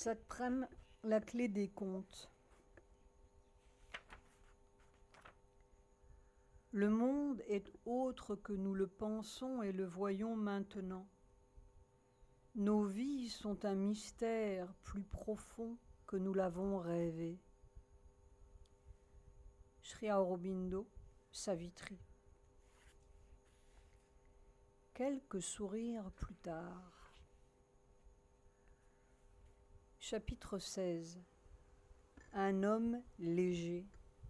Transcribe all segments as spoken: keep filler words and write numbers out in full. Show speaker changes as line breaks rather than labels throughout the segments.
Satprem, la clé des contes. Le monde est autre que nous le pensons et le voyons maintenant. Nos vies sont un mystère plus profond que nous l'avons rêvé. Sri Aurobindo, Savitri. Quelques sourires plus tard. Chapitre seize. Un homme léger.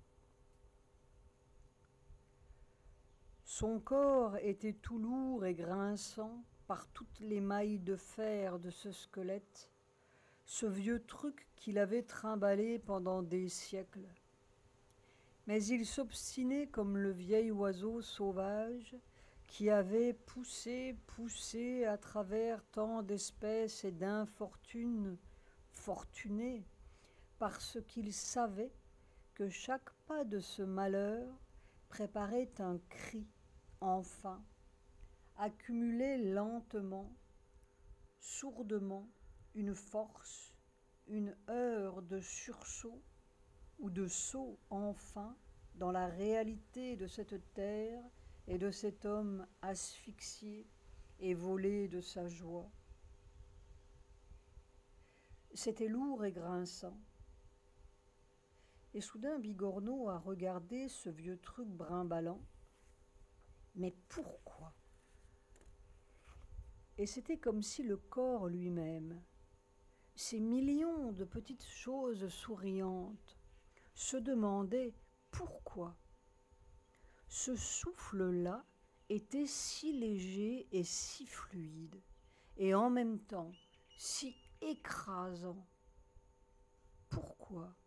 Son corps était tout lourd et grinçant par toutes les mailles de fer de ce squelette, ce vieux truc qu'il avait trimballé pendant des siècles. Mais il s'obstinait comme le vieil oiseau sauvage qui avait poussé, poussé à travers tant d'espèces et d'infortunes fortunées, parce qu'il savait que chaque pas de ce malheur préparait un cri, enfin, accumulé lentement, sourdement, une force, une heure de sursaut ou de saut enfin dans la réalité de cette terre et de cet homme asphyxié et volé de sa joie. C'était lourd et grinçant. Et soudain Bigorneau a regardé ce vieux truc brimballant. Mais pourquoi? Et c'était comme si le corps lui-même, ces millions de petites choses souriantes, se demandaient pourquoi. Ce souffle-là était si léger et si fluide, et en même temps si écrasant. Pourquoi?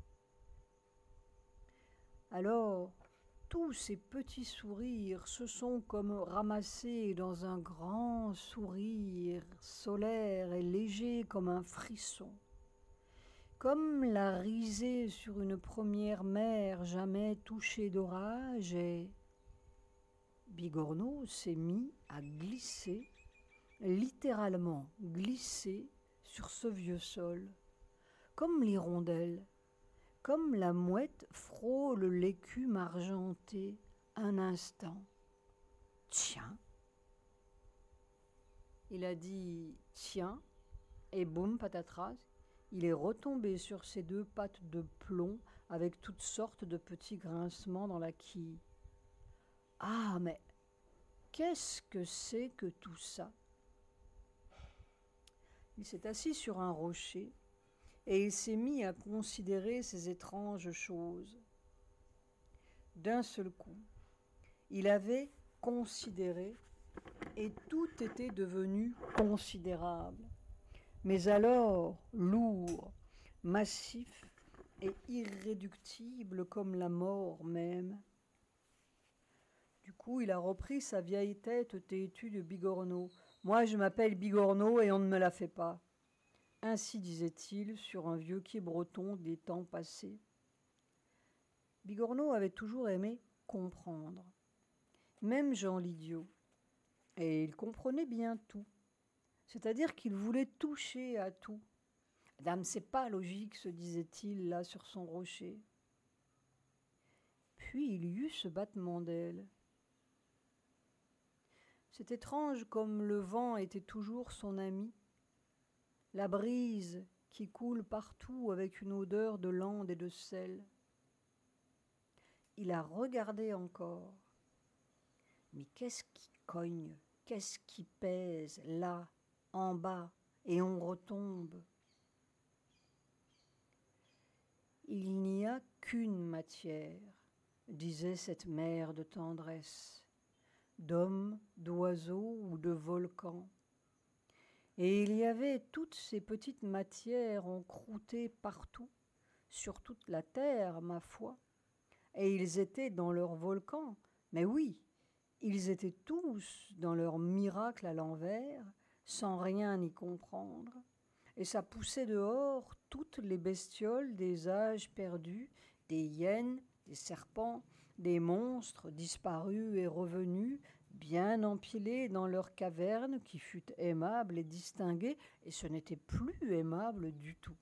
Alors, tous ces petits sourires se sont comme ramassés dans un grand sourire solaire et léger comme un frisson, comme la risée sur une première mer jamais touchée d'orage, et Bigorneau s'est mis à glisser, littéralement glisser sur ce vieux sol, comme l'hirondelle, comme la mouette frôle l'écume argentée un instant. Tiens. Il a dit tiens, et boum, patatras, il est retombé sur ses deux pattes de plomb avec toutes sortes de petits grincements dans la quille. Ah, mais qu'est-ce que c'est que tout ça? Il s'est assis sur un rocher et il s'est mis à considérer ces étranges choses. D'un seul coup, il avait considéré et tout était devenu considérable. Mais alors, lourd, massif et irréductible comme la mort même. Du coup, il a repris sa vieille tête têtue de Bigorneau. « Moi, je m'appelle Bigorneau et on ne me la fait pas. » Ainsi disait-il sur un vieux quai breton des temps passés. Bigorneau avait toujours aimé comprendre, même Jean Lidiot, et il comprenait bien tout. C'est-à-dire qu'il voulait toucher à tout. « Dame, c'est pas logique, se disait-il là sur son rocher. » Puis il y eut ce battement d'ailes. C'est étrange comme le vent était toujours son ami, la brise qui coule partout avec une odeur de lande et de sel. Il a regardé encore. Mais qu'est-ce qui cogne, qu'est-ce qui pèse là, en bas, et on retombe? Il n'y a qu'une matière, disait cette mère de tendresse, d'hommes, d'oiseaux ou de volcans. Et il y avait toutes ces petites matières encroûtées partout, sur toute la terre, ma foi. Et ils étaient dans leur volcan, mais oui, ils étaient tous dans leur miracle à l'envers, sans rien y comprendre. Et ça poussait dehors toutes les bestioles des âges perdus, des hyènes, des serpents, des monstres disparus et revenus, bien empilés dans leur caverne qui fut aimable et distinguée, et ce n'était plus aimable du tout.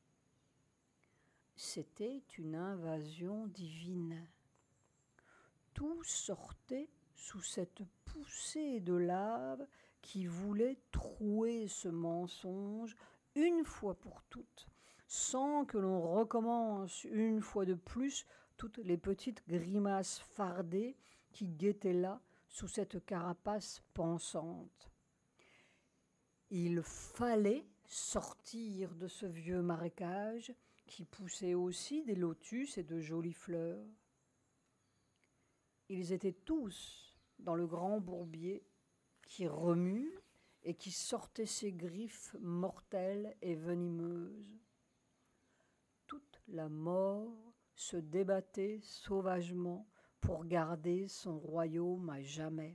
C'était une invasion divine. Tout sortait sous cette poussée de lave qui voulait trouer ce mensonge une fois pour toutes, sans que l'on recommence une fois de plus toutes les petites grimaces fardées qui guettaient là sous cette carapace pensante. Il fallait sortir de ce vieux marécage qui poussait aussi des lotus et de jolies fleurs. Ils étaient tous dans le grand bourbier qui remue et qui sortait ses griffes mortelles et venimeuses. Toute la mort se débattait sauvagement pour garder son royaume à jamais.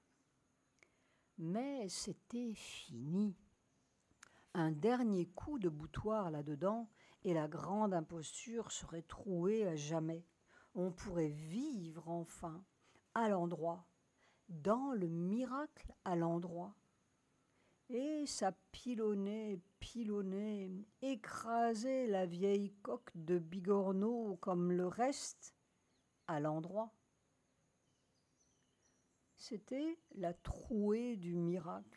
Mais c'était fini. Un dernier coup de boutoir là-dedans et la grande imposture serait trouée à jamais. On pourrait vivre enfin à l'endroit, dans le miracle à l'endroit. Et ça pilonnait, pilonnait, écrasait la vieille coque de Bigorneau comme le reste à l'endroit. C'était la trouée du miracle.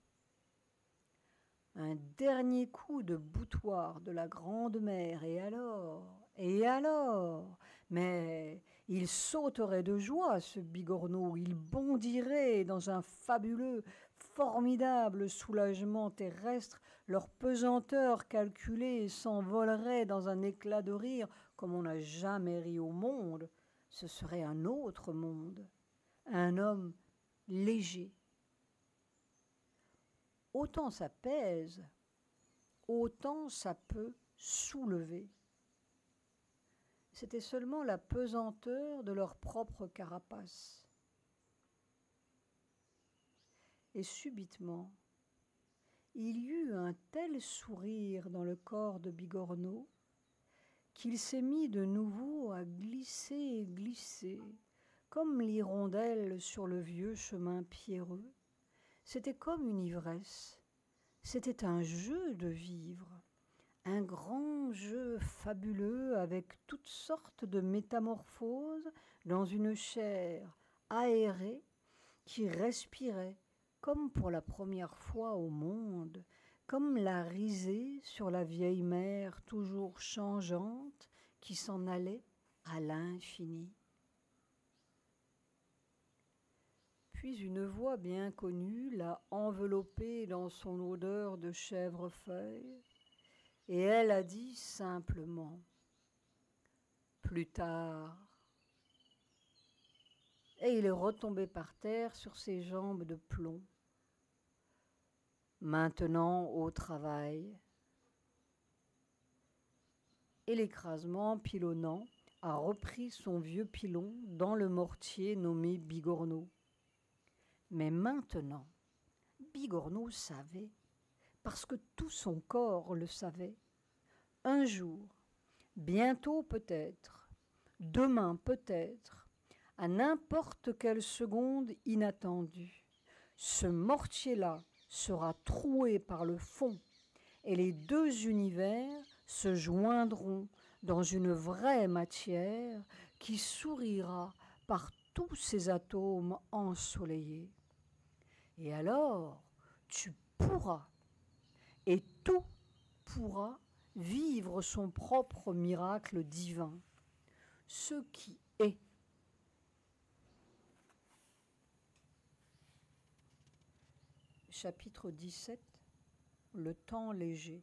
Un dernier coup de boutoir de la grande mère, et alors, et alors, mais il sauterait de joie, ce Bigorneau, il bondirait dans un fabuleux, formidable soulagement terrestre, leur pesanteur calculée s'envolerait dans un éclat de rire comme on n'a jamais ri au monde. Ce serait un autre monde, un homme léger. Autant ça pèse, autant ça peut soulever. C'était seulement la pesanteur de leur propre carapace. Et subitement, il y eut un tel sourire dans le corps de Bigorneau qu'il s'est mis de nouveau à glisser et glisser, comme l'hirondelle sur le vieux chemin pierreux. C'était comme une ivresse, c'était un jeu de vivre, un grand jeu fabuleux avec toutes sortes de métamorphoses dans une chair aérée qui respirait comme pour la première fois au monde, comme la risée sur la vieille mer toujours changeante qui s'en allait à l'infini. Puis une voix bien connue l'a enveloppée dans son odeur de chèvrefeuille, et elle a dit simplement « Plus tard ». Et il est retombé par terre sur ses jambes de plomb. Maintenant au travail. Et l'écrasement pilonnant a repris son vieux pilon dans le mortier nommé Bigorneau. Mais maintenant, Bigorneau savait, parce que tout son corps le savait. Un jour, bientôt peut-être, demain peut-être, à n'importe quelle seconde inattendue, ce mortier-là sera troué par le fond et les deux univers se joindront dans une vraie matière qui sourira par tous ses atomes ensoleillés. Et alors, tu pourras, et tout pourra vivre son propre miracle divin, ce qui est. Chapitre dix-sept, le temps léger.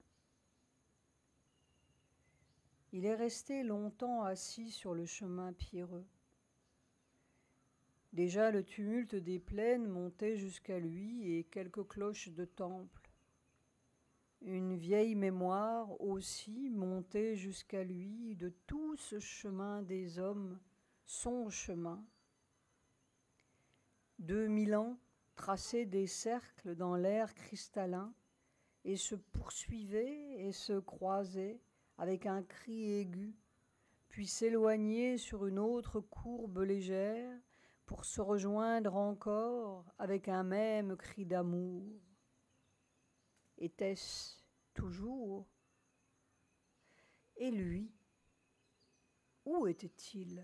Il est resté longtemps assis sur le chemin pierreux. Déjà le tumulte des plaines montait jusqu'à lui et quelques cloches de temple. Une vieille mémoire aussi montait jusqu'à lui de tout ce chemin des hommes, son chemin. Deux mille ans traçaient des cercles dans l'air cristallin et se poursuivaient et se croisaient avec un cri aigu, puis s'éloignaient sur une autre courbe légère pour se rejoindre encore avec un même cri d'amour. Était-ce toujours? Et lui, où était-il?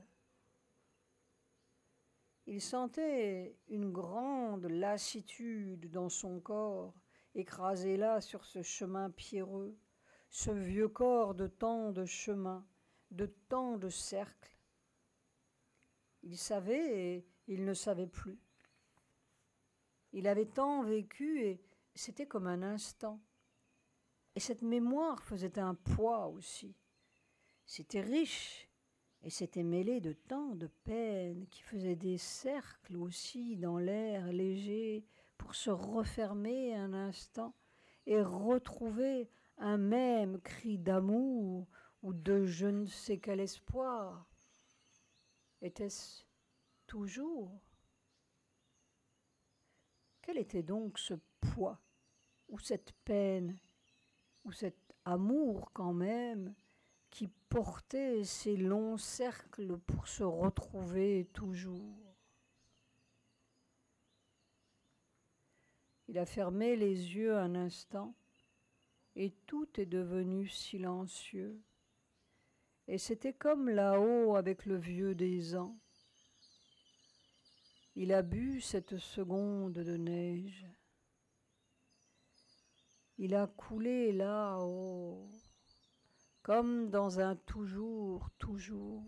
Il sentait une grande lassitude dans son corps, écrasé là sur ce chemin pierreux, ce vieux corps de tant de chemins, de tant de cercles. Il savait et il ne savait plus. Il avait tant vécu et c'était comme un instant. Et cette mémoire faisait un poids aussi. C'était riche et c'était mêlé de tant de peines qui faisaient des cercles aussi dans l'air léger pour se refermer un instant et retrouver un même cri d'amour ou de je ne sais quel espoir. Était-ce toujours? Quel était donc ce poids, ou cette peine, ou cet amour quand même, qui portait ces longs cercles pour se retrouver toujours? Il a fermé les yeux un instant, et tout est devenu silencieux. Et c'était comme là-haut avec le vieux des ans. Il a bu cette seconde de neige. Il a coulé là-haut, comme dans un toujours, toujours.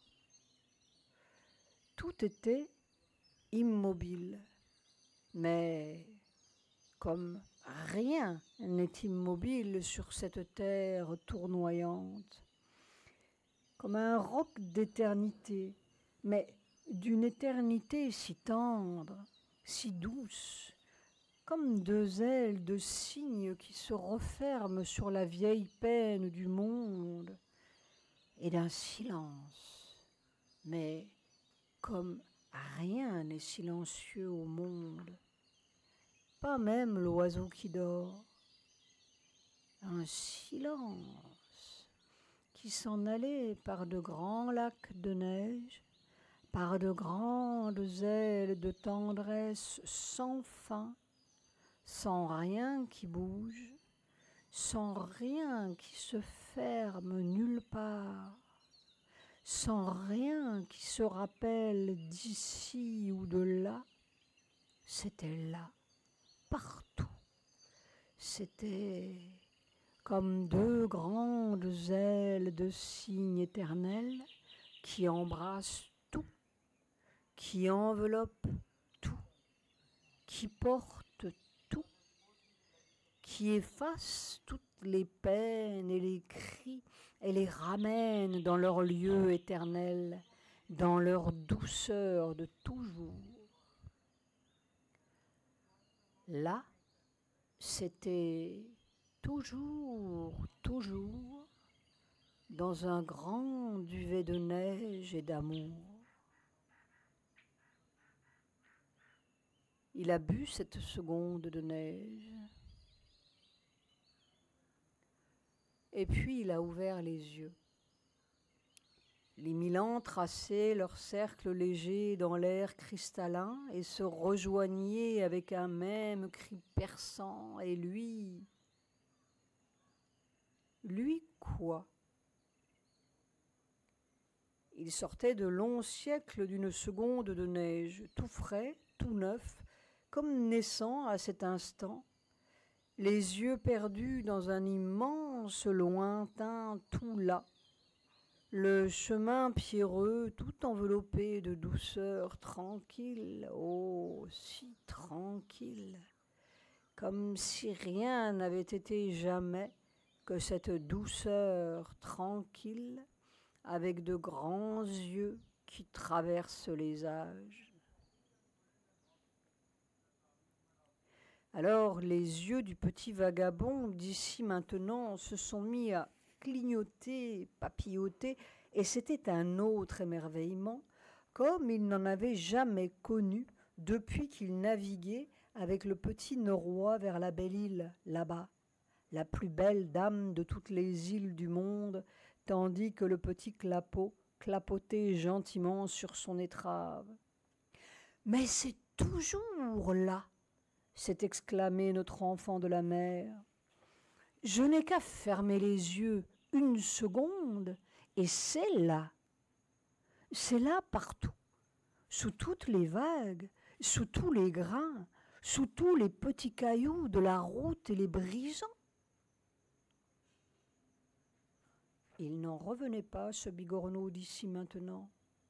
Tout était immobile, mais comme rien n'est immobile sur cette terre tournoyante, comme un roc d'éternité, mais d'une éternité si tendre, si douce, comme deux ailes de cygne qui se referment sur la vieille peine du monde, et d'un silence, mais comme rien n'est silencieux au monde, pas même l'oiseau qui dort, un silence qui s'en allait par de grands lacs de neige, par de grandes ailes de tendresse sans fin, sans rien qui bouge, sans rien qui se ferme nulle part, sans rien qui se rappelle d'ici ou de là. C'était là, partout. C'était comme deux grandes ailes de cygne éternel qui embrassent tout, qui enveloppent tout, qui portent tout, qui effacent toutes les peines et les cris et les ramènent dans leur lieu éternel, dans leur douceur de toujours. Là, c'était toujours, toujours, dans un grand duvet de neige et d'amour. Il a bu cette seconde de neige. Et puis il a ouvert les yeux. Les mille ans traçaient leur cercle léger dans l'air cristallin et se rejoignaient avec un même cri perçant. Et lui, lui quoi? Il sortait de longs siècles d'une seconde de neige, tout frais, tout neuf, comme naissant à cet instant, les yeux perdus dans un immense lointain tout là, le chemin pierreux tout enveloppé de douceur tranquille, oh, si tranquille, comme si rien n'avait été jamais que cette douceur tranquille avec de grands yeux qui traversent les âges. Alors les yeux du petit vagabond d'ici maintenant se sont mis à clignoter, papilloter, et c'était un autre émerveillement, comme il n'en avait jamais connu depuis qu'il naviguait avec le petit Norrois vers la belle île, là-bas, la plus belle dame de toutes les îles du monde, tandis que le petit clapot clapotait gentiment sur son étrave. Mais c'est toujours là, s'est exclamé notre enfant de la mer. Je n'ai qu'à fermer les yeux une seconde, et c'est là. C'est là partout, sous toutes les vagues, sous tous les grains, sous tous les petits cailloux de la route et les brisants. Il n'en revenait pas, ce bigorneau d'ici maintenant.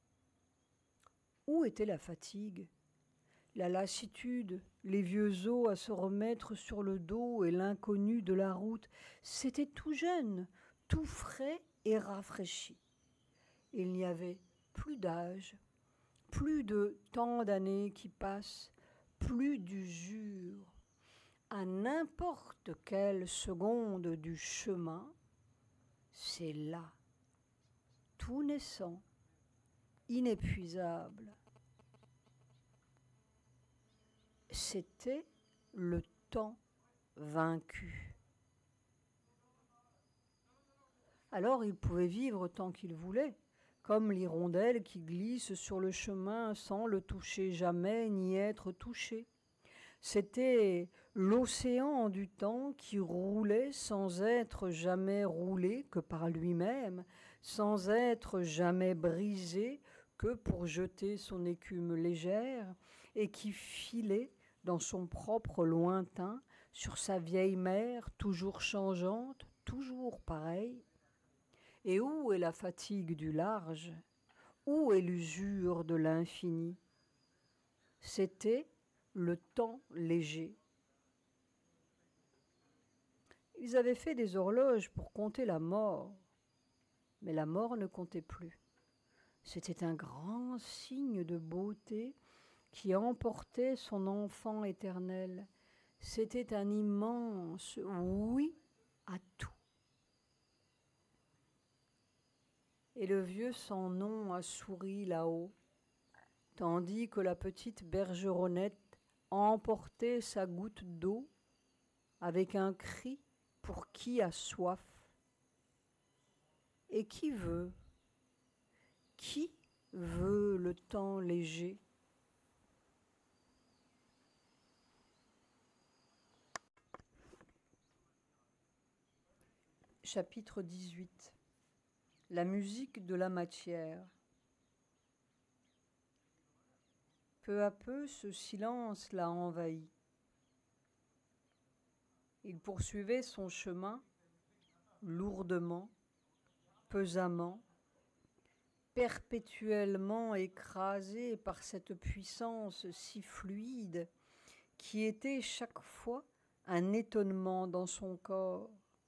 Où était la fatigue, la lassitude, les vieux os à se remettre sur le dos et l'inconnu de la route? C'était tout jeune, tout frais et rafraîchi. Il n'y avait plus d'âge, plus de tant d'années qui passent, plus d'usure. À n'importe quelle seconde du chemin, c'est là, tout naissant, inépuisable. C'était le temps vaincu. Alors il pouvait vivre tant qu'il voulait, comme l'hirondelle qui glisse sur le chemin sans le toucher jamais ni être touché. C'était l'océan du temps qui roulait sans être jamais roulé que par lui-même, sans être jamais brisé que pour jeter son écume légère, et qui filait dans son propre lointain sur sa vieille mer toujours changeante, toujours pareille. Et où est la fatigue du large? Où est l'usure de l'infini? C'était le temps léger. Ils avaient fait des horloges pour compter la mort, mais la mort ne comptait plus. C'était un grand signe de beauté qui emportait son enfant éternel. C'était un immense oui à tout. Et le vieux sans nom a souri là-haut, tandis que la petite bergeronnette emportait sa goutte d'eau avec un cri pour qui a soif. Et qui veut, qui veut le temps léger? Chapitre dix-huit. La musique de la matière. Peu à peu, ce silence l'a envahi. Il poursuivait son chemin lourdement, pesamment, perpétuellement écrasé par cette puissance si fluide qui était chaque fois un étonnement dans son corps.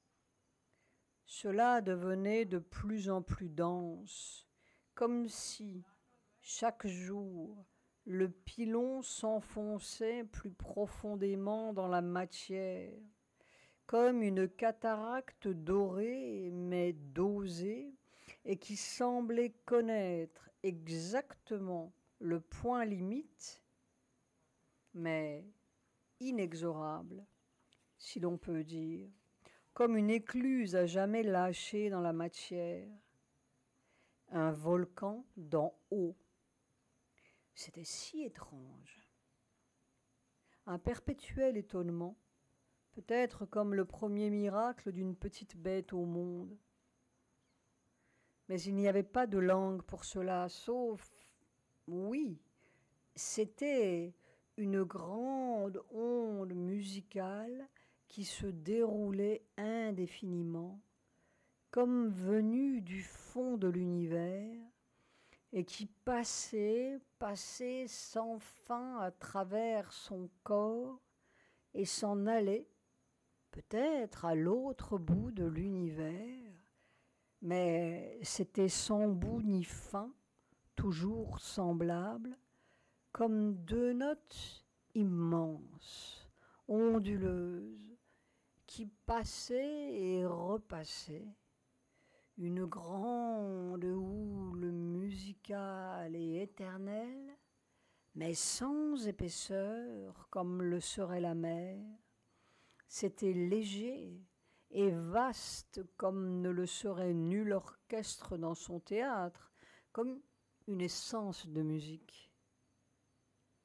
Cela devenait de plus en plus dense, comme si, chaque jour, le pilon s'enfonçait plus profondément dans la matière, comme une cataracte dorée mais dosée, et qui semblait connaître exactement le point limite, mais inexorable, si l'on peut dire, comme une écluse à jamais lâchée dans la matière, un volcan d'en haut. C'était si étrange. Un perpétuel étonnement, peut-être comme le premier miracle d'une petite bête au monde. Mais il n'y avait pas de langue pour cela, sauf, oui, c'était une grande onde musicale qui se déroulait indéfiniment, comme venue du fond de l'univers, et qui passait, passait sans fin à travers son corps et s'en allait, peut-être à l'autre bout de l'univers, mais c'était sans bout ni fin, toujours semblable, comme deux notes immenses, onduleuses, qui passaient et repassaient, une grande houle musicale et éternelle, mais sans épaisseur comme le serait la mer. C'était léger et vaste comme ne le serait nul orchestre dans son théâtre, comme une essence de musique.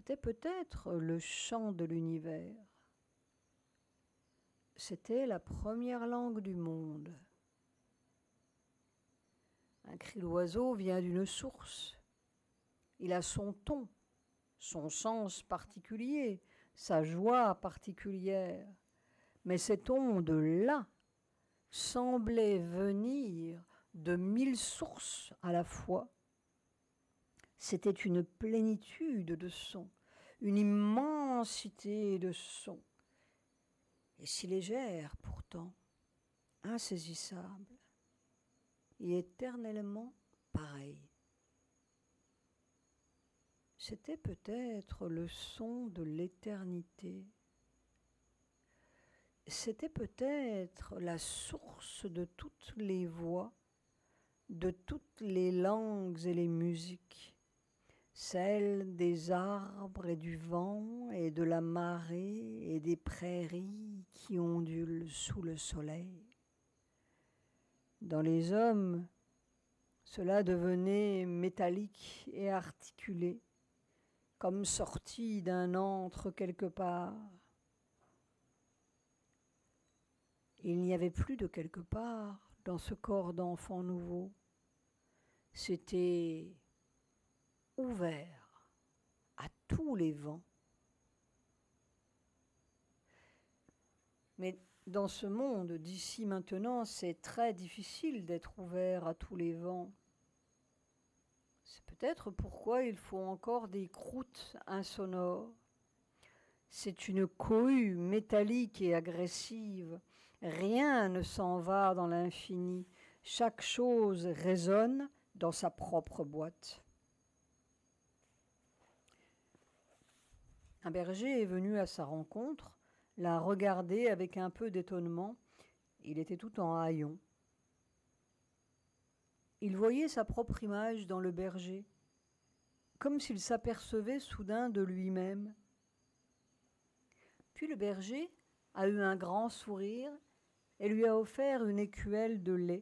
C'était peut-être le chant de l'univers. C'était la première langue du monde. Un cri d'oiseau vient d'une source. Il a son ton, son sens particulier, sa joie particulière. Mais cette onde-là semblait venir de mille sources à la fois. C'était une plénitude de sons, une immensité de sons, et si légère pourtant, insaisissable, et éternellement pareille. C'était peut-être le son de l'éternité. C'était peut-être la source de toutes les voix, de toutes les langues et les musiques, celle des arbres et du vent et de la marée et des prairies qui ondulent sous le soleil. Dans les hommes, cela devenait métallique et articulé, comme sorti d'un antre quelque part. Il n'y avait plus de quelque part dans ce corps d'enfant nouveau. C'était ouvert à tous les vents. Mais dans ce monde d'ici maintenant, c'est très difficile d'être ouvert à tous les vents. C'est peut-être pourquoi il faut encore des croûtes insonores. C'est une cohue métallique et agressive. Rien ne s'en va dans l'infini. Chaque chose résonne dans sa propre boîte. Un berger est venu à sa rencontre, l'a regardé avec un peu d'étonnement. Il était tout en haillons. Il voyait sa propre image dans le berger, comme s'il s'apercevait soudain de lui-même. Puis le berger a eu un grand sourire et lui a offert une écuelle de lait.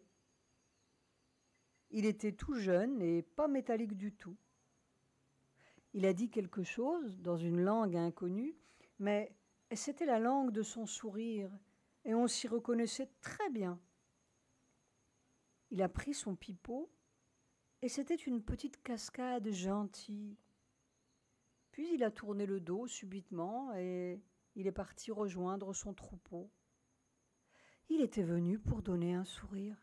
Il était tout jeune et pas métallique du tout. Il a dit quelque chose dans une langue inconnue, mais c'était la langue de son sourire et on s'y reconnaissait très bien. Il a pris son pipeau et c'était une petite cascade gentille. Puis il a tourné le dos subitement et il est parti rejoindre son troupeau. Il était venu pour donner un sourire.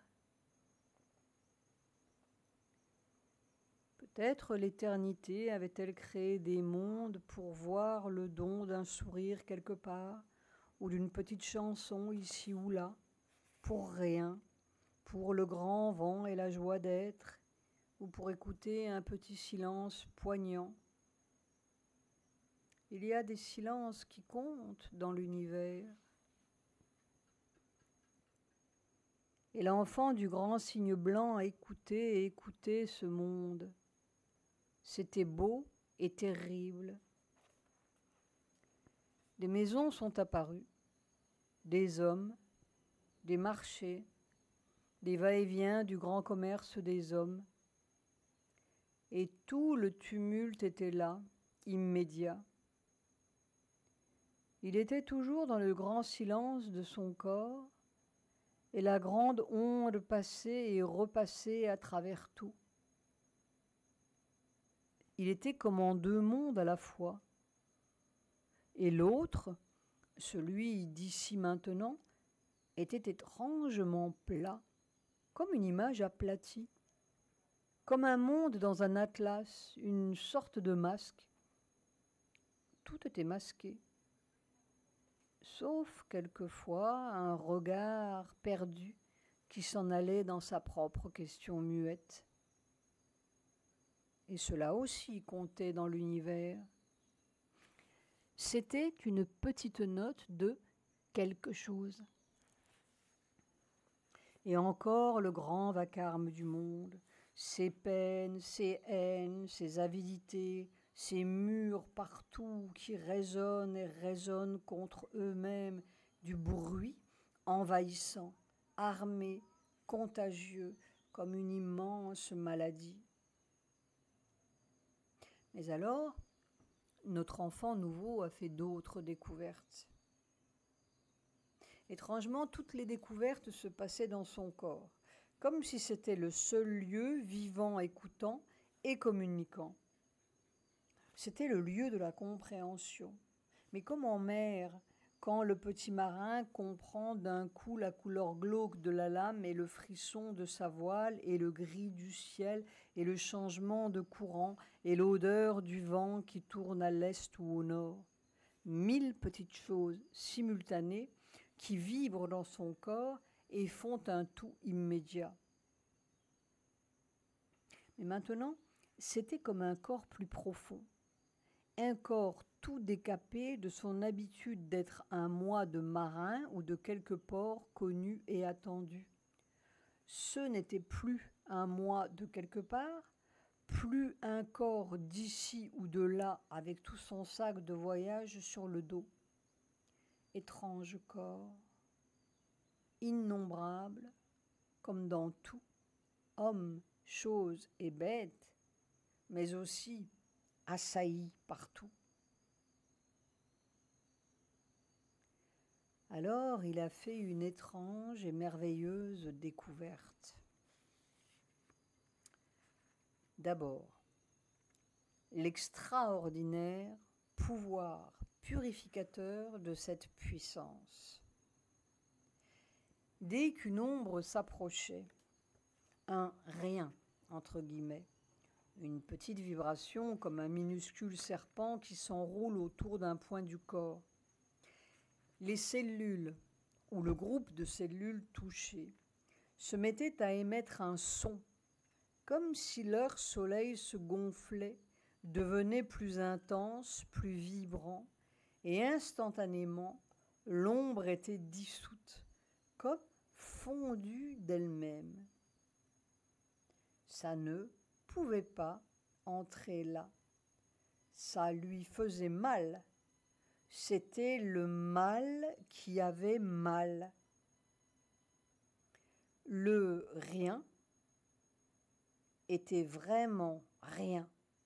Peut-être l'éternité avait-elle créé des mondes pour voir le don d'un sourire quelque part, ou d'une petite chanson ici ou là, pour rien, pour le grand vent et la joie d'être, ou pour écouter un petit silence poignant. Il y a des silences qui comptent dans l'univers. Et l'enfant du grand cygne blanc écoutait et écoutait ce monde. C'était beau et terrible. Des maisons sont apparues, des hommes, des marchés, des va-et-vient du grand commerce des hommes. Et tout le tumulte était là, immédiat. Il était toujours dans le grand silence de son corps, et la grande onde passait et repassait à travers tout. Il était comme en deux mondes à la fois. Et l'autre, celui d'ici maintenant, était étrangement plat, comme une image aplatie, comme un monde dans un atlas, une sorte de masque. Tout était masqué, sauf quelquefois un regard perdu qui s'en allait dans sa propre question muette. Et cela aussi comptait dans l'univers. C'était une petite note de quelque chose. Et encore le grand vacarme du monde, ses peines, ses haines, ses avidités, ces murs partout qui résonnent et résonnent contre eux-mêmes, du bruit envahissant, armé, contagieux, comme une immense maladie. Mais alors, notre enfant nouveau a fait d'autres découvertes. Étrangement, toutes les découvertes se passaient dans son corps, comme si c'était le seul lieu vivant, écoutant et communiquant. C'était le lieu de la compréhension. Mais comme en mer, quand le petit marin comprend d'un coup la couleur glauque de la lame et le frisson de sa voile et le gris du ciel et le changement de courant et l'odeur du vent qui tourne à l'est ou au nord, mille petites choses simultanées qui vibrent dans son corps et font un tout immédiat. Mais maintenant, c'était comme un corps plus profond, un corps tout décapé de son habitude d'être un moi de marin ou de quelque port connu et attendu. Ce n'était plus un moi de quelque part, plus un corps d'ici ou de là avec tout son sac de voyage sur le dos. Étrange corps, innombrable, comme dans tout, hommes, choses et bêtes, mais aussi assaillis partout. Alors il a fait une étrange et merveilleuse découverte. D'abord, l'extraordinaire pouvoir purificateur de cette puissance. Dès qu'une ombre s'approchait, un rien, entre guillemets, une petite vibration comme un minuscule serpent qui s'enroule autour d'un point du corps, les cellules ou le groupe de cellules touchées se mettaient à émettre un son, comme si leur soleil se gonflait, devenait plus intense, plus vibrant, et instantanément, l'ombre était dissoute, comme fondue d'elle-même. Ça ne pouvait pas entrer là. Ça lui faisait mal. C'était le mal qui avait mal. Le rien était vraiment rien.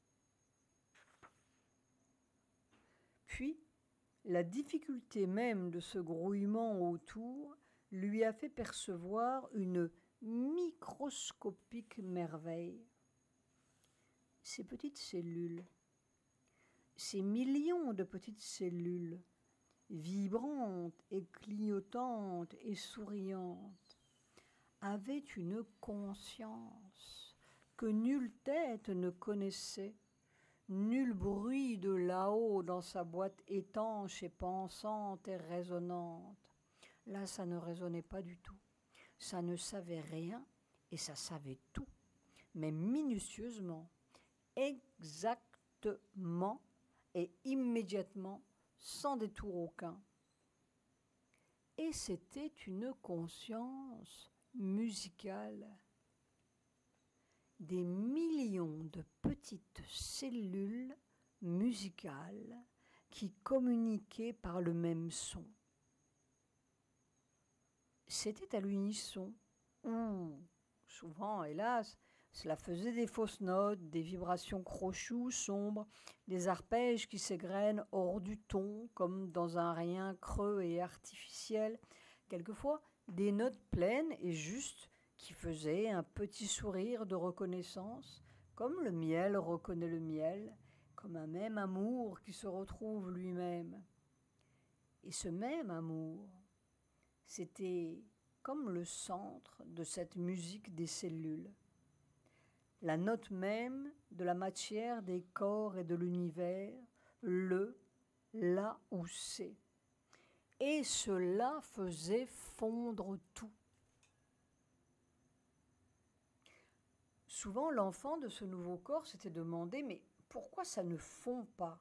Puis, la difficulté même de ce grouillement autour lui a fait percevoir une microscopique merveille. Ces petites cellules, ces millions de petites cellules, vibrantes et clignotantes et souriantes, avaient une conscience que nulle tête ne connaissait, nul bruit de là-haut dans sa boîte étanche et pensante et résonnante. Là, ça ne résonnait pas du tout. Ça ne savait rien et ça savait tout, mais minutieusement, exactement et immédiatement, sans détour aucun. Et c'était une conscience musicale. Des millions de petites cellules musicales qui communiquaient par le même son. C'était à l'unisson, ou souvent, hélas, cela faisait des fausses notes, des vibrations crochues, sombres, des arpèges qui s'égrènent hors du ton, comme dans un rien creux et artificiel, quelquefois des notes pleines et justes qui faisaient un petit sourire de reconnaissance, comme le miel reconnaît le miel, comme un même amour qui se retrouve lui-même. Et ce même amour, c'était comme le centre de cette musique des cellules, la note même de la matière des corps et de l'univers, le là où c'est. Et cela faisait fondre tout. Souvent, l'enfant de ce nouveau corps s'était demandé, mais pourquoi ça ne fond pas?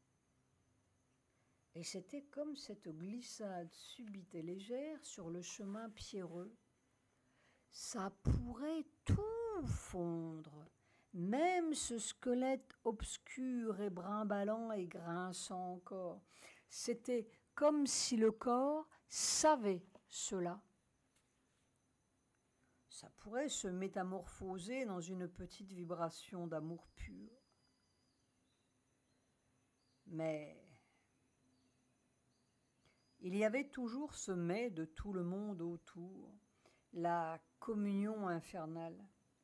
Et c'était comme cette glissade subite et légère sur le chemin pierreux. Ça pourrait tout fondre, même ce squelette obscur et brimballant et grinçant encore. C'était comme si le corps savait cela. Ça pourrait se métamorphoser dans une petite vibration d'amour pur. Mais il y avait toujours ce mais de tout le monde autour, la communion infernale.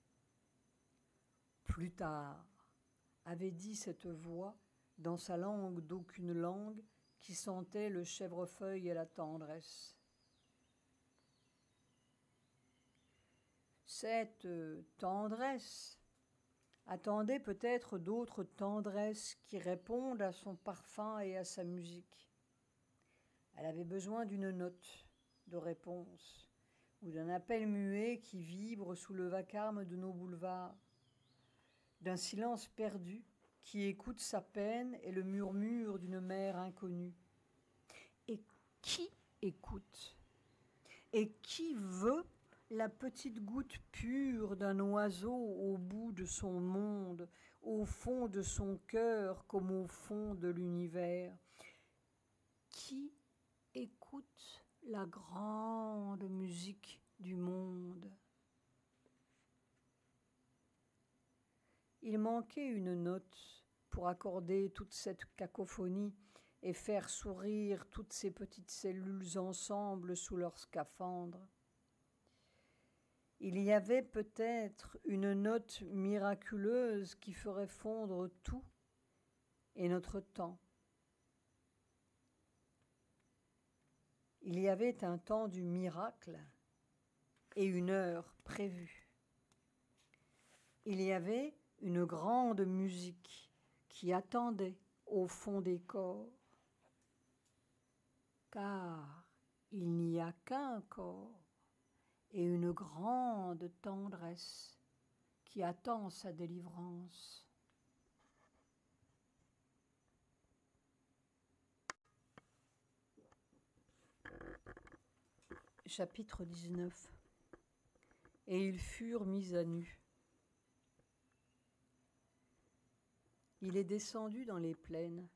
Plus tard, avait dit cette voix dans sa langue d'aucune langue qui sentait le chèvrefeuille et la tendresse. Cette tendresse attendait peut-être d'autres tendresses qui répondent à son parfum et à sa musique. Elle avait besoin d'une note de réponse ou d'un appel muet qui vibre sous le vacarme de nos boulevards, d'un silence perdu qui écoute sa peine et le murmure d'une mer inconnue. Et qui écoute? Et qui veut la petite goutte pure d'un oiseau au bout de son monde, au fond de son cœur comme au fond de l'univers? Qui écoute la grande musique du monde? Il manquait une note pour accorder toute cette cacophonie et faire sourire toutes ces petites cellules ensemble sous leur scaphandre. Il y avait peut-être une note miraculeuse qui ferait fondre tout et notre temps. Il y avait un temps du miracle et une heure prévue. Il y avait une grande musique qui attendait au fond des corps, car il n'y a qu'un corps et une grande tendresse qui attend sa délivrance. Chapitre dix-neuf. Et ils furent mis à nu. Il est descendu dans les plaines.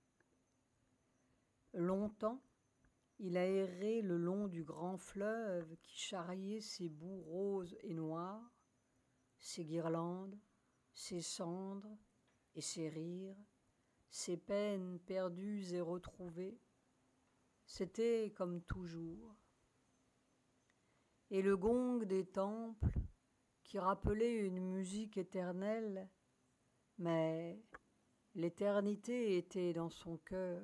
Longtemps, il a erré le long du grand fleuve qui charriait ses bouts roses et noirs, ses guirlandes, ses cendres et ses rires, ses peines perdues et retrouvées. C'était comme toujours. Et le gong des temples, qui rappelait une musique éternelle, mais l'éternité était dans son cœur.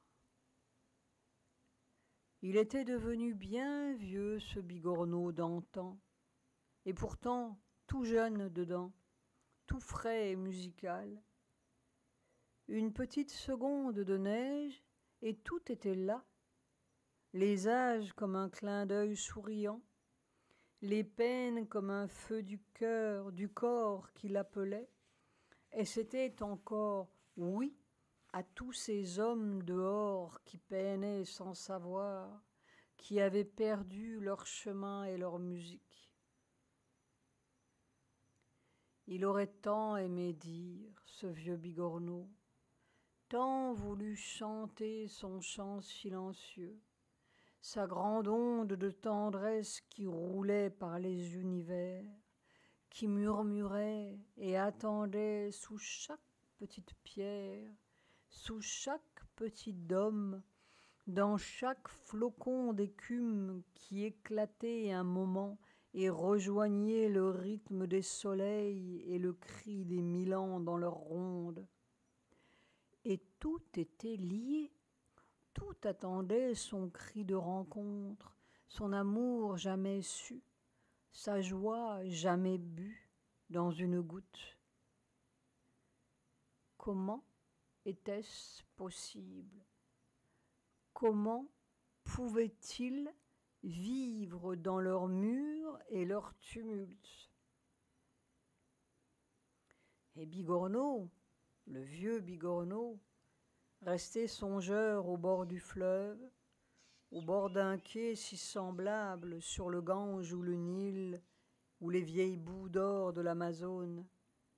Il était devenu bien vieux, ce bigorneau d'antan, et pourtant tout jeune dedans, tout frais et musical. Une petite seconde de neige, et tout était là, les âges comme un clin d'œil souriant, les peines comme un feu du cœur, du corps qui l'appelait, et c'était encore oui à tous ces hommes dehors qui peinaient sans savoir, qui avaient perdu leur chemin et leur musique. Il aurait tant aimé dire, ce vieux bigorneau, tant voulu chanter son chant silencieux, sa grande onde de tendresse qui roulait par les univers, qui murmurait et attendait sous chaque petite pierre, sous chaque petit dôme, dans chaque flocon d'écume qui éclatait un moment et rejoignait le rythme des soleils et le cri des mille ans dans leur ronde. Et tout était lié, tout attendait son cri de rencontre, son amour jamais su, sa joie jamais bue dans une goutte. Comment était-ce possible? Comment pouvaient-ils vivre dans leurs murs et leurs tumultes? Et Bigorneau, le vieux Bigorneau, resté songeur au bord du fleuve, au bord d'un quai si semblable sur le Gange ou le Nil, ou les vieilles boues d'or de l'Amazone.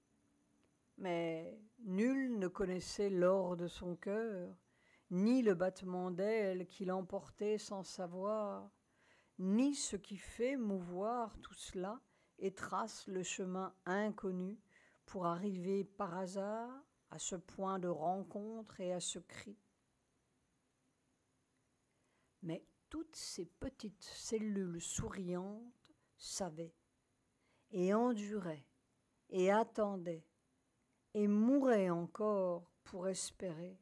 Mais nul ne connaissait l'or de son cœur, ni le battement d'ailes qui l'emportait sans savoir, ni ce qui fait mouvoir tout cela et trace le chemin inconnu pour arriver par hasard à ce point de rencontre et à ce cri. Mais toutes ces petites cellules souriantes savaient et enduraient et attendaient et mouraient encore pour espérer.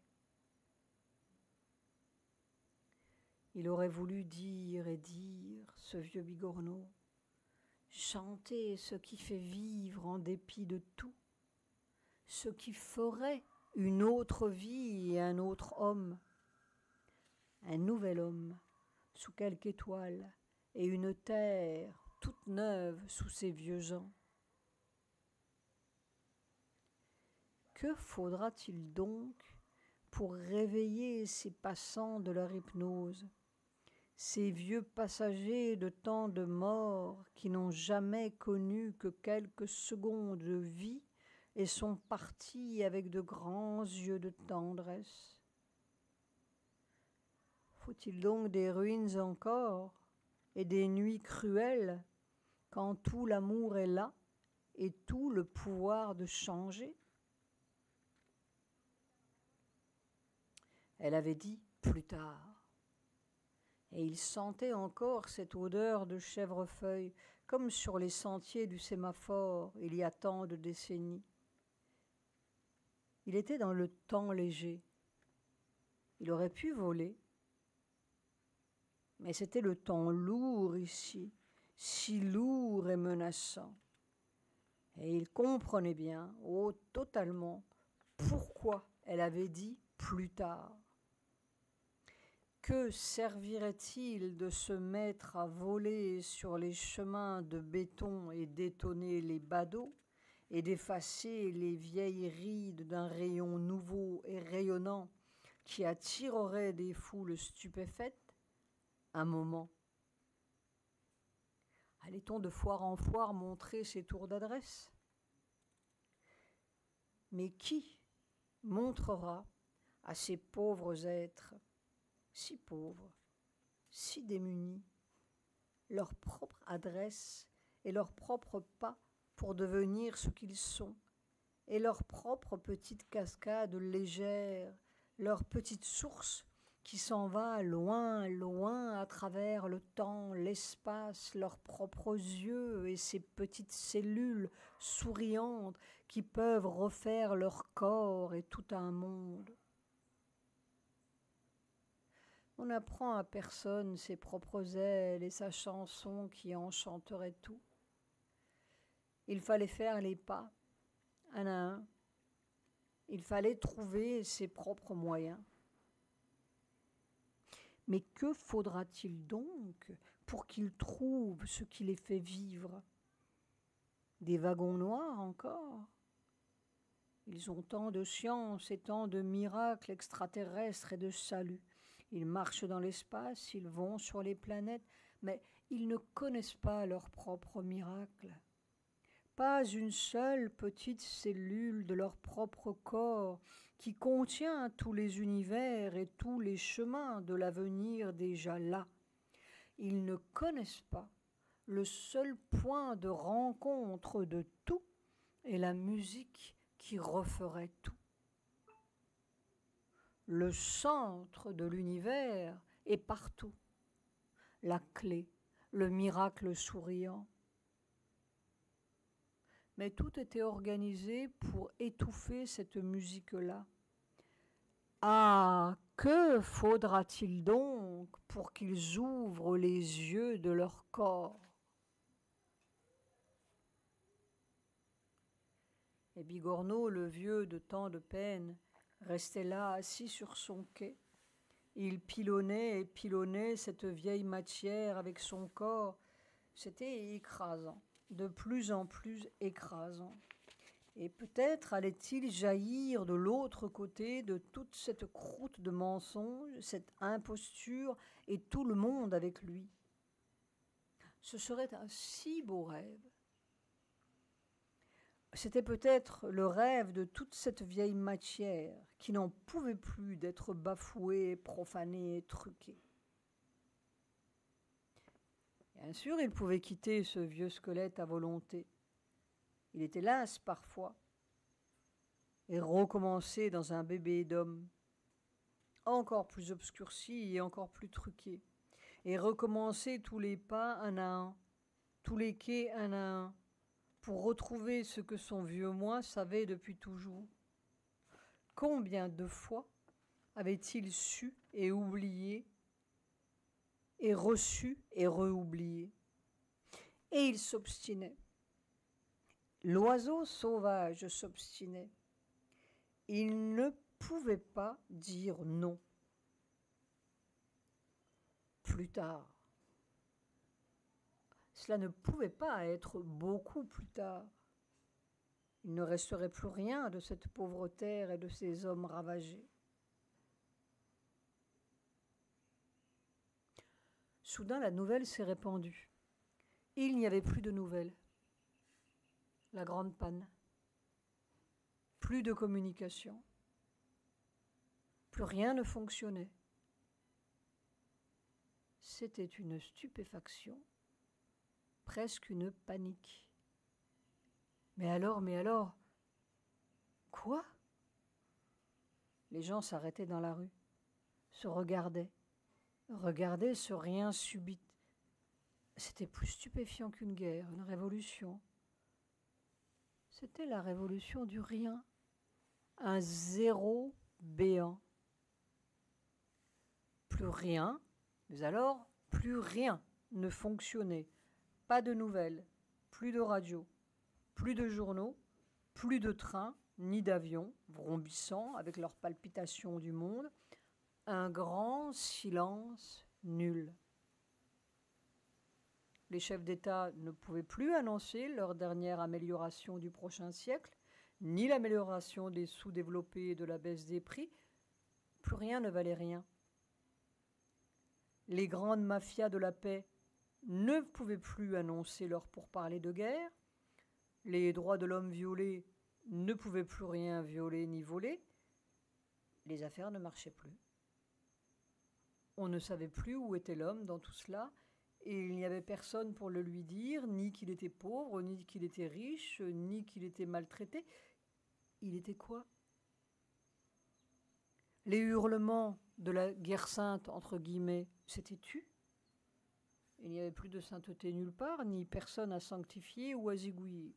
Il aurait voulu dire et dire, ce vieux Bigorneau, chanter ce qui fait vivre en dépit de tout, ce qui ferait une autre vie et un autre homme, un nouvel homme sous quelque étoile et une terre toute neuve sous ces vieux ans. Que faudra-t-il donc pour réveiller ces passants de leur hypnose, ces vieux passagers de tant de morts qui n'ont jamais connu que quelques secondes de vie et sont partis avec de grands yeux de tendresse? Faut-il donc des ruines encore et des nuits cruelles quand tout l'amour est là et tout le pouvoir de changer? Elle avait dit plus tard. Et il sentait encore cette odeur de chèvrefeuille, comme sur les sentiers du sémaphore il y a tant de décennies. Il était dans le temps léger. Il aurait pu voler. Mais c'était le temps lourd ici, si lourd et menaçant. Et il comprenait bien, oh, totalement, pourquoi elle avait dit plus tard. Que servirait-il de se mettre à voler sur les chemins de béton et d'étonner les badauds et d'effacer les vieilles rides d'un rayon nouveau et rayonnant qui attirerait des foules stupéfaites? Un moment. Allait-on de foire en foire montrer ses tours d'adresse? Mais qui montrera à ces pauvres êtres, si pauvres, si démunis, leur propre adresse et leur propre pas pour devenir ce qu'ils sont, et leur propre petite cascade légère, leur petite source qui s'en va loin, loin à travers le temps, l'espace, leurs propres yeux et ces petites cellules souriantes qui peuvent refaire leur corps et tout un monde. On n'apprend à personne ses propres ailes et sa chanson qui enchanterait tout. Il fallait faire les pas, un à un. Il fallait trouver ses propres moyens. Mais que faudra-t-il donc pour qu'ils trouvent ce qui les fait vivre? Des wagons noirs encore? Ils ont tant de science et tant de miracles extraterrestres et de salut. Ils marchent dans l'espace, ils vont sur les planètes, mais ils ne connaissent pas leur propre miracle. Pas une seule petite cellule de leur propre corps qui contient tous les univers et tous les chemins de l'avenir déjà là. Ils ne connaissent pas le seul point de rencontre de tout et la musique qui referait tout. Le centre de l'univers est partout. La clé, le miracle souriant. Mais tout était organisé pour étouffer cette musique-là. Ah, que faudra-t-il donc pour qu'ils ouvrent les yeux de leur corps? Et Bigorneau, le vieux de tant de peine, restait là assis sur son quai. Il pilonnait et pilonnait cette vieille matière avec son corps. C'était écrasant, de plus en plus écrasant. Et peut-être allait-il jaillir de l'autre côté de toute cette croûte de mensonges, cette imposture, et tout le monde avec lui. Ce serait un si beau rêve. C'était peut-être le rêve de toute cette vieille matière qui n'en pouvait plus d'être bafouée, profanée, truquée. Bien sûr, il pouvait quitter ce vieux squelette à volonté. Il était las parfois. et recommencer dans un bébé d'homme, encore plus obscurci et encore plus truqué, et recommencer tous les pas un à un, tous les quais un à un, pour retrouver ce que son vieux moi savait depuis toujours. Combien de fois avait-il su et oublié, et reçu et re-oublié? Et il s'obstinait. L'oiseau sauvage s'obstinait. Il ne pouvait pas dire non. Plus tard. Cela ne pouvait pas être beaucoup plus tard. Il ne resterait plus rien de cette pauvre terre et de ces hommes ravagés. Soudain, la nouvelle s'est répandue. Il n'y avait plus de nouvelles. La grande panne. Plus de communication. Plus rien ne fonctionnait. C'était une stupéfaction, presque une panique. Mais alors, mais alors, quoi? Les gens s'arrêtaient dans la rue, se regardaient, regardaient ce rien subit. C'était plus stupéfiant qu'une guerre, une révolution. C'était la révolution du rien, un zéro béant. Plus rien, mais alors plus rien ne fonctionnait. Pas de nouvelles, plus de radio, plus de journaux, plus de trains, ni d'avions, vrombissant avec leurs palpitations du monde. Un grand silence nul. Les chefs d'État ne pouvaient plus annoncer leur dernière amélioration du prochain siècle, ni l'amélioration des sous-développés et de la baisse des prix. Plus rien ne valait rien. Les grandes mafias de la paix ne pouvaient plus annoncer leur pourparlers de guerre. Les droits de l'homme violés ne pouvaient plus rien violer ni voler. Les affaires ne marchaient plus. On ne savait plus où était l'homme dans tout cela, et il n'y avait personne pour le lui dire, ni qu'il était pauvre, ni qu'il était riche, ni qu'il était maltraité. Il était quoi? Les hurlements de la guerre sainte, entre guillemets, s'étaient tus. Il n'y avait plus de sainteté nulle part, ni personne à sanctifier ou à zigouiller.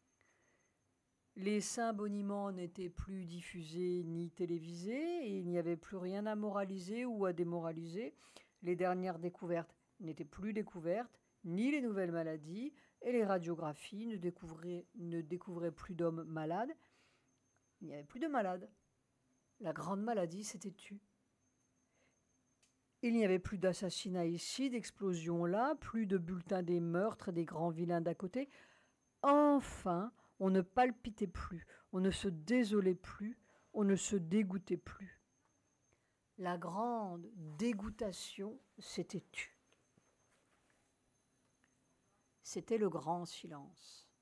Les saints boniments n'étaient plus diffusés ni télévisés, et il n'y avait plus rien à moraliser ou à démoraliser. Les dernières découvertes n'étaient plus découvertes, ni les nouvelles maladies, et les radiographies ne découvraient, ne découvraient plus d'hommes malades. Il n'y avait plus de malades. La grande maladie s'était tue. Il n'y avait plus d'assassinats ici, d'explosions là, plus de bulletins des meurtres des grands vilains d'à côté. Enfin, on ne palpitait plus, on ne se désolait plus, on ne se dégoûtait plus. La grande dégoûtation s'était tue. C'était le grand silence.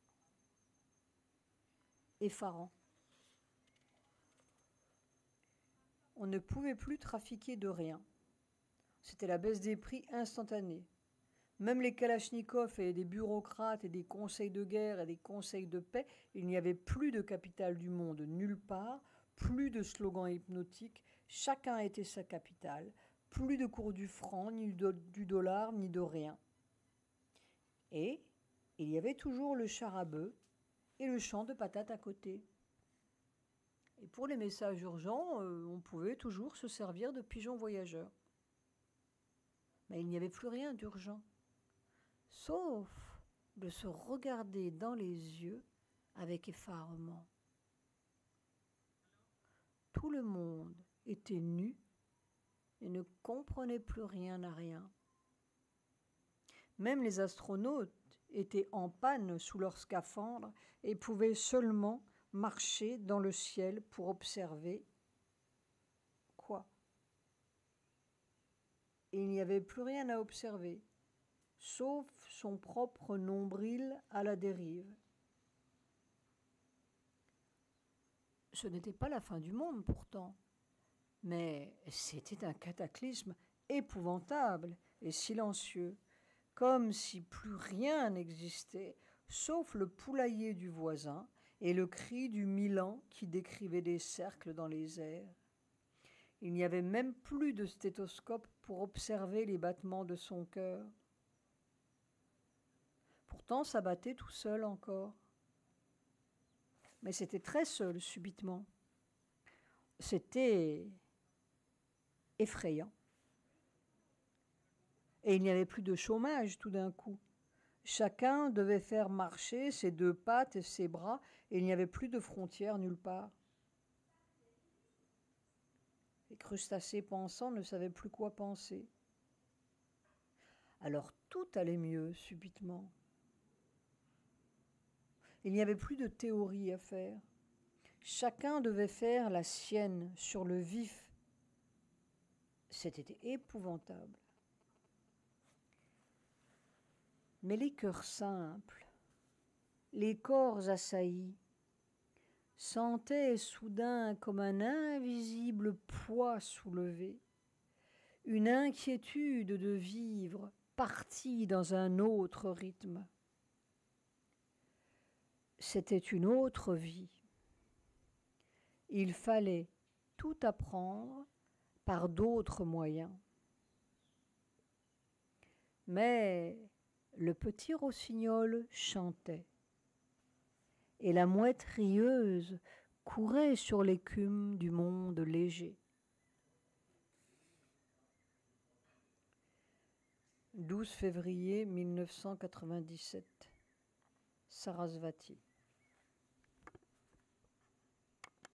Effarant. On ne pouvait plus trafiquer de rien. C'était la baisse des prix instantanée. Même les kalachnikovs et des bureaucrates et des conseils de guerre et des conseils de paix, il n'y avait plus de capitale du monde nulle part, plus de slogans hypnotiques, chacun était sa capitale, plus de cours du franc, ni du dollar, ni de rien. Et il y avait toujours le char à bœuf et le champ de patates à côté. Et pour les messages urgents, euh, on pouvait toujours se servir de pigeons voyageurs. Mais il n'y avait plus rien d'urgent, sauf de se regarder dans les yeux avec effarement. Tout le monde était nu et ne comprenait plus rien à rien. Même les astronautes étaient en panne sous leur scaphandre et pouvaient seulement marcher dans le ciel pour observer quoi? Et il n'y avait plus rien à observer, sauf son propre nombril à la dérive. Ce n'était pas la fin du monde pourtant, mais c'était un cataclysme épouvantable et silencieux, comme si plus rien n'existait, sauf le poulailler du voisin et le cri du Milan qui décrivait des cercles dans les airs. Il n'y avait même plus de stéthoscope pour observer les battements de son cœur. Pourtant, ça battait tout seul encore. Mais c'était très seul, subitement. C'était effrayant. Et il n'y avait plus de chômage tout d'un coup. Chacun devait faire marcher ses deux pattes et ses bras, et il n'y avait plus de frontières nulle part. Les crustacés pensants ne savaient plus quoi penser. Alors tout allait mieux subitement. Il n'y avait plus de théorie à faire. Chacun devait faire la sienne sur le vif. C'était épouvantable. Mais les cœurs simples, les corps assaillis, sentaient soudain comme un invisible poids soulevé, une inquiétude de vivre partie dans un autre rythme. C'était une autre vie. Il fallait tout apprendre par d'autres moyens. Mais le petit rossignol chantait, et la mouette rieuse courait sur l'écume du monde léger. douze février mille neuf cent quatre-vingt-dix-sept, Sarasvati.